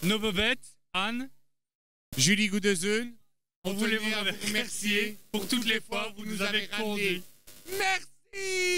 Novobet, Anne, Julie Goudezun, on voulait vous remercier pour toutes les fois où vous nous avez conduits. Merci.